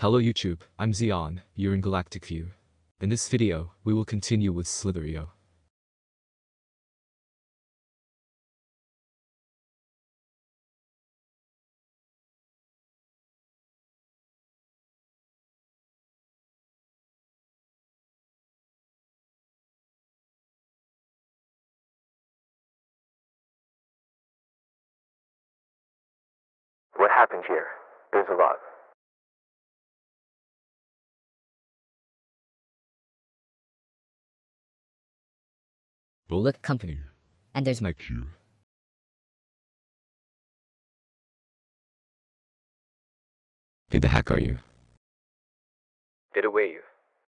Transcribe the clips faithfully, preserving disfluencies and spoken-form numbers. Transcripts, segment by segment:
Hello YouTube, I'm Xeon, you're in Galactic View. In this video, we will continue with Slither. What happened here? There's a lot. Bullet Company. And there's Like you. Who the heck are you? Did it weigh you?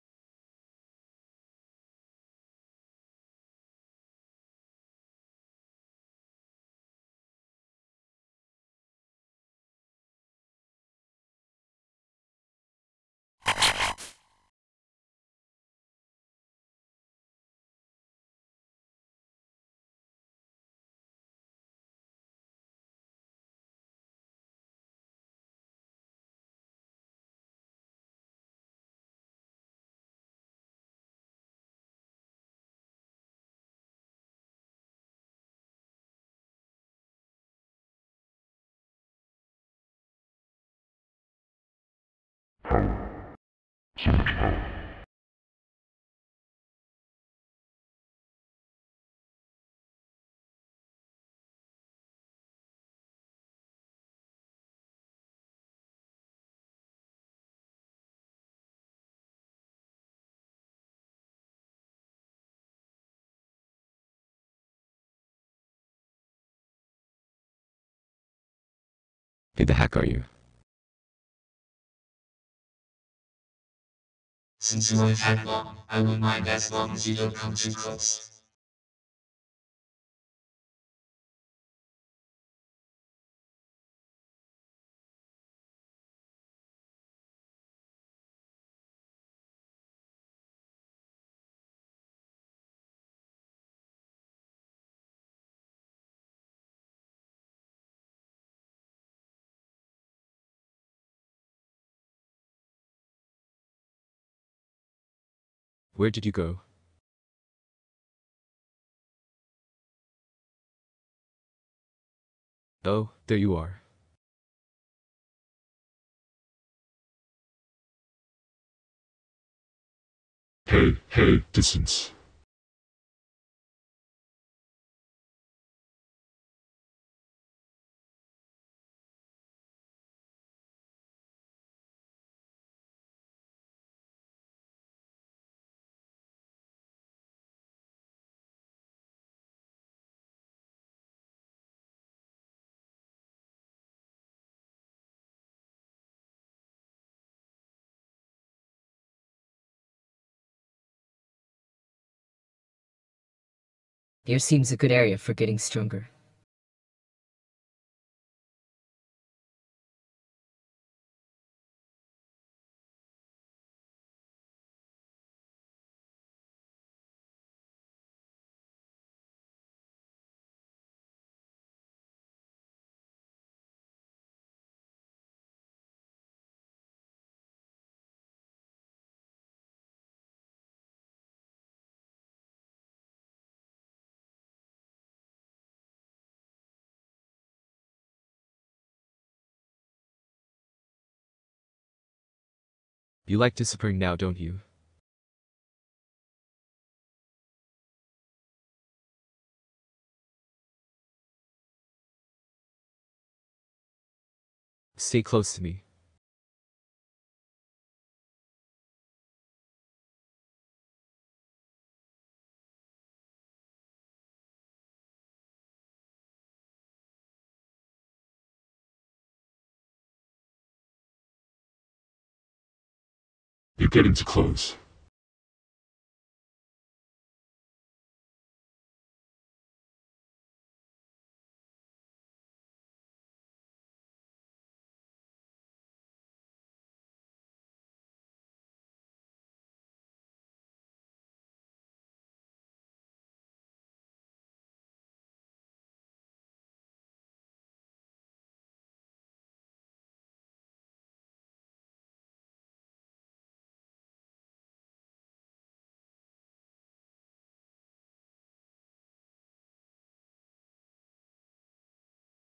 Who the heck are you? Since you won't have long, I won't mind as long as you don't come too close. Where did you go? Oh, there you are. Hey, hey, distance. Here seems a good area for getting stronger. You like disappearing now, don't you? Stay close to me. You're getting too close.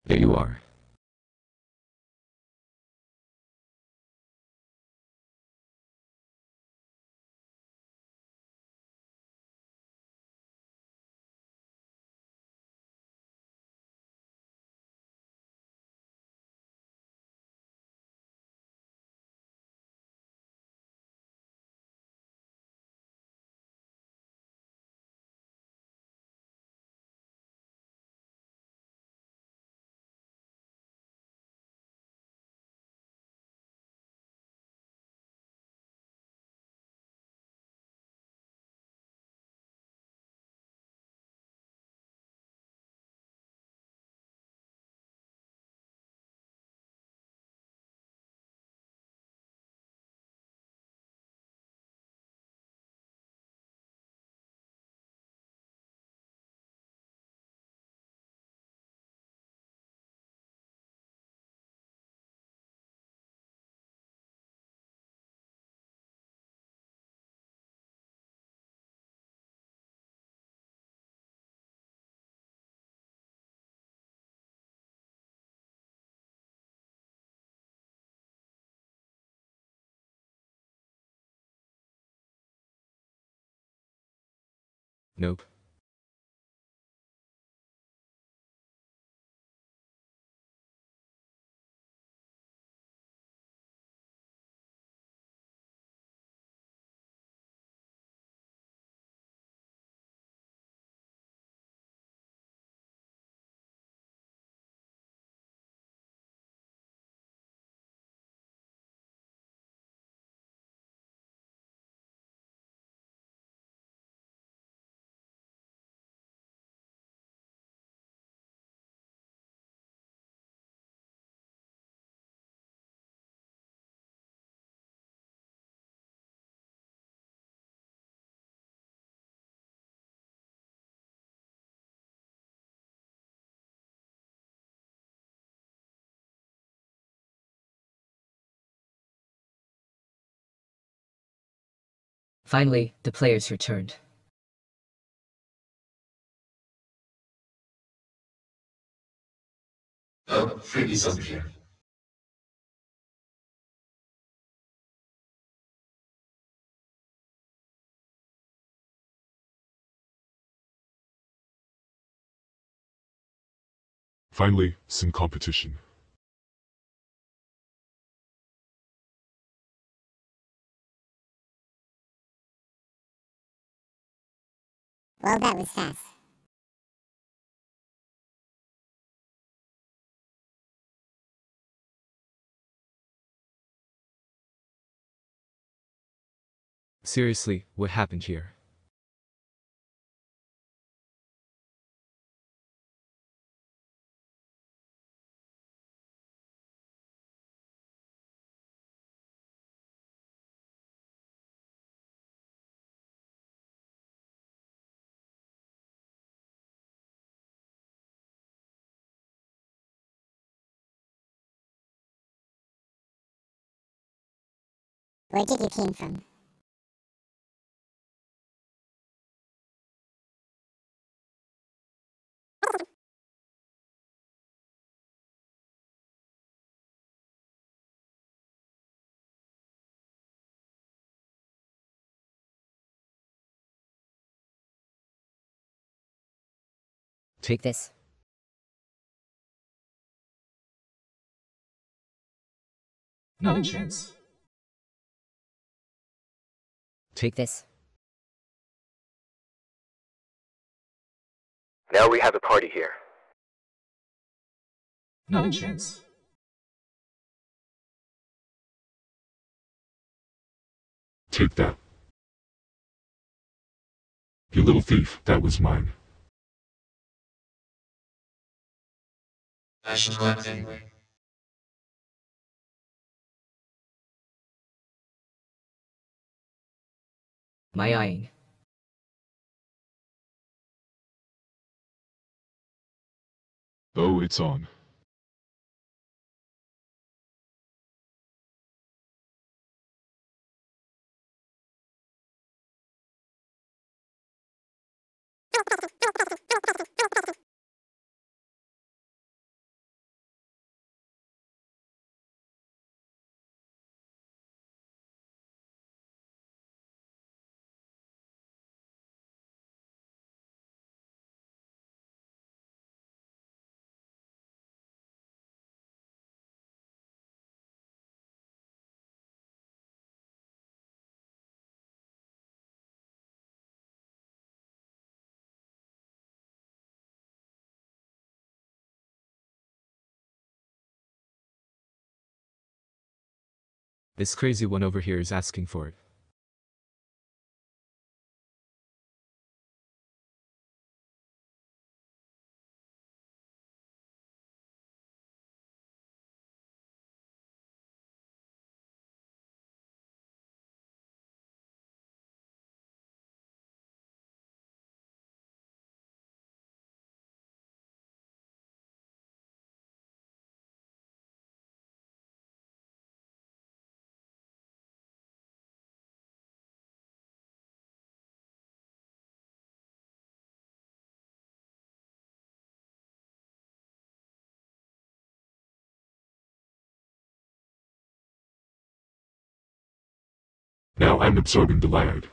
There you are. Nope. Finally, the players returned. Oh, freebies over here. Finally, some competition. Well, that was fast. Seriously, what happened here? Where did you came from? Take this. Not a chance. Take this. Now we have a party here. Not a chance. Take that. You little thief, that was mine. I should collect anyway. My eyeing. Oh, it's on. This crazy one over here is asking for it. Now I'm absorbing the light.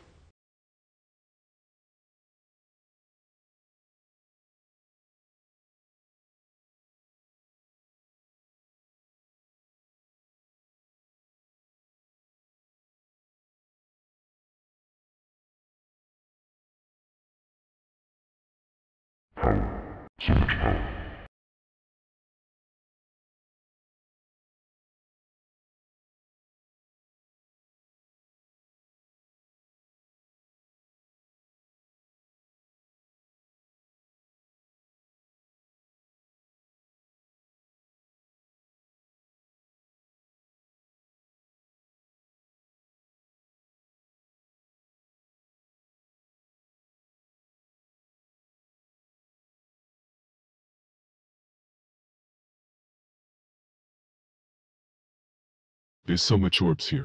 There's so much orbs here.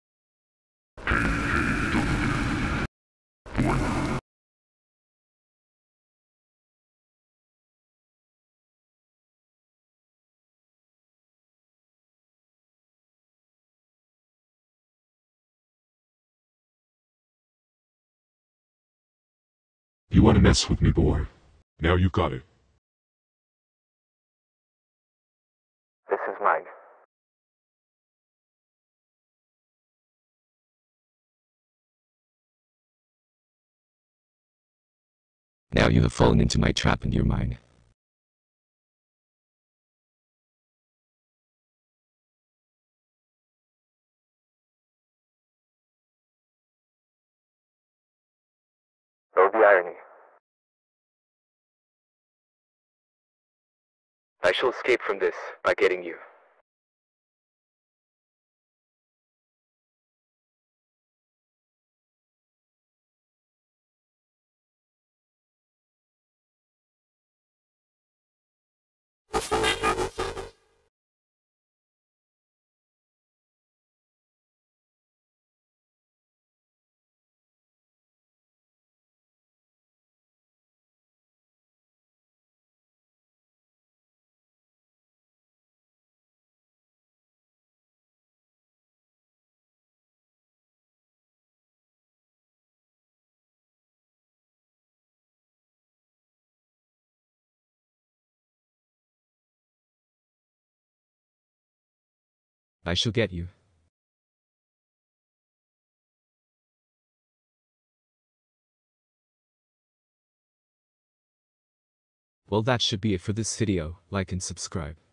You want to mess with me, boy? Now you got it. This is mine. Now you have fallen into my trap and you're mine. Oh, the irony. I shall escape from this by getting you. I shall get you. Well, that should be it for this video. Like and subscribe.